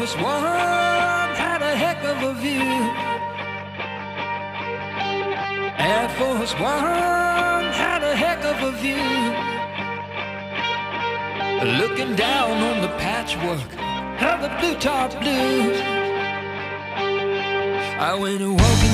Force One had a heck of a view. Air Force One had a heck of a view. Looking down on the patchwork of the blue top blues. I went and woke